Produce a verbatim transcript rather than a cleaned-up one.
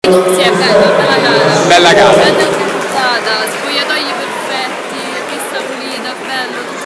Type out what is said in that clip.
Sì, è bella, bella cara. Bella casa. Bella organizzata, spogliatoi perfetti, pista pulita, bello.